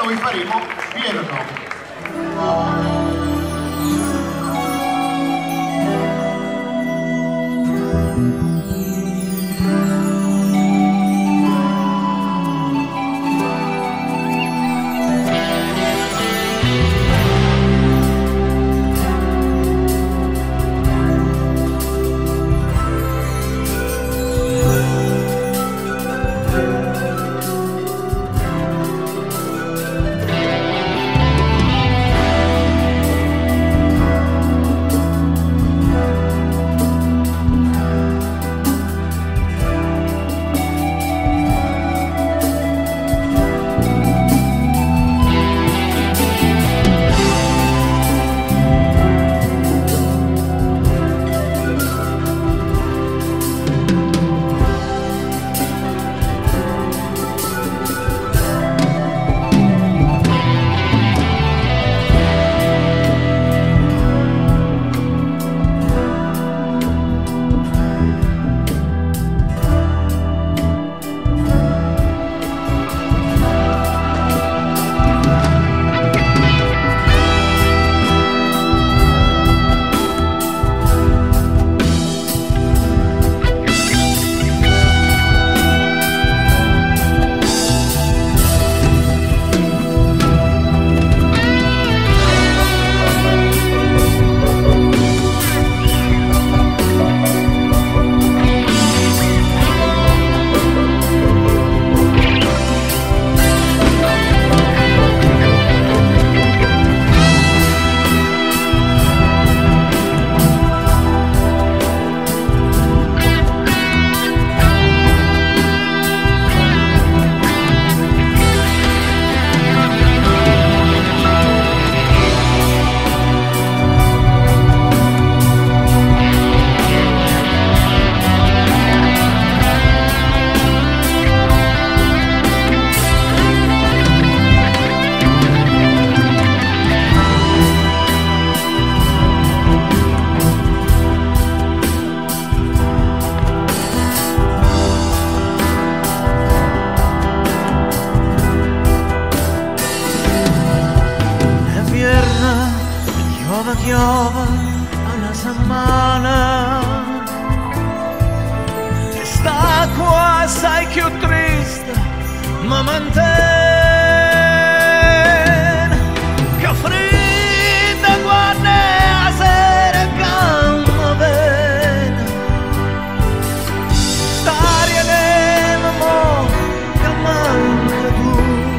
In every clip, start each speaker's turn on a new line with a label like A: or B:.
A: noi faremo Virgo.
B: chiova una settimana e sta qua assai più triste ma mantén che fredda quando è a sera calma bene stare nell'amore che manca tu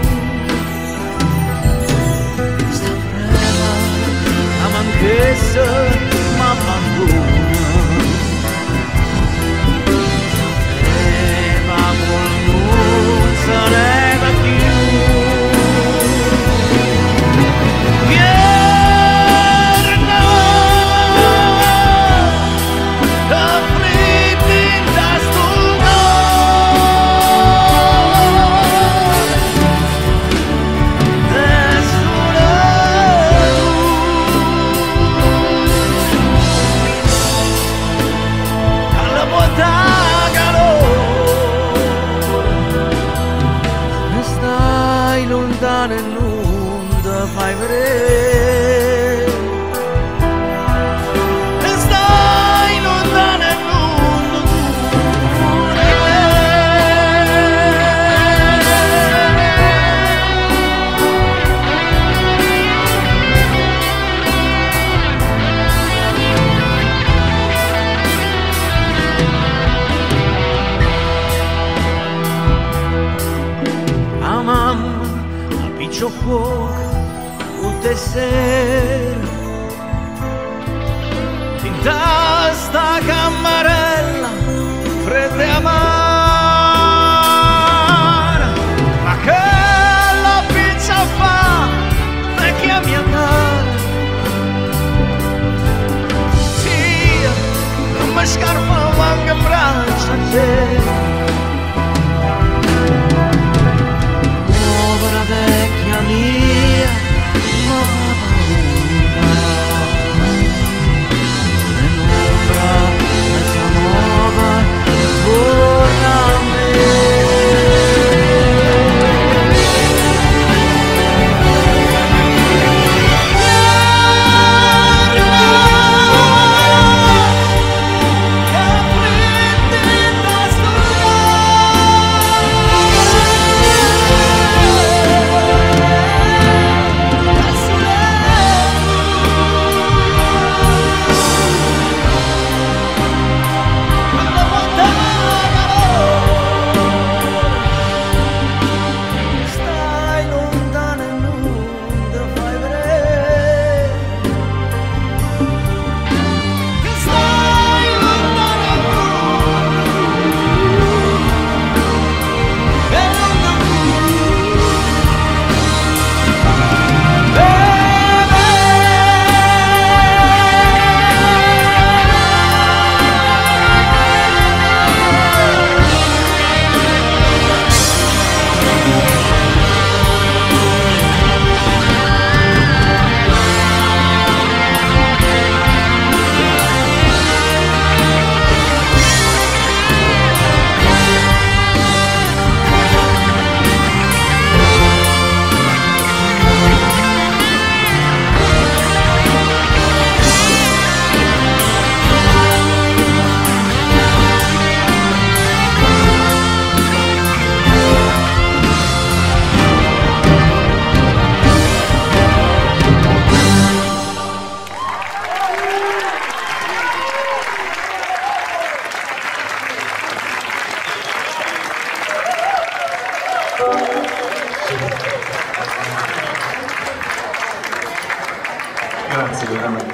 B: sta freva la manchezza ma abbandona sareva più vierno da freddi da stuno nessuno alla bontà lontano e non ti fai vedere e stai lontano e non ti la mamma piccio fuoco tutte sere in sta camarella fredda e amara ma che la pizza fa vecchia mia cara sì non mi scarpa manca in braccio a te vecchia mia ma paura nell'ombra questa
A: Grazie veramente.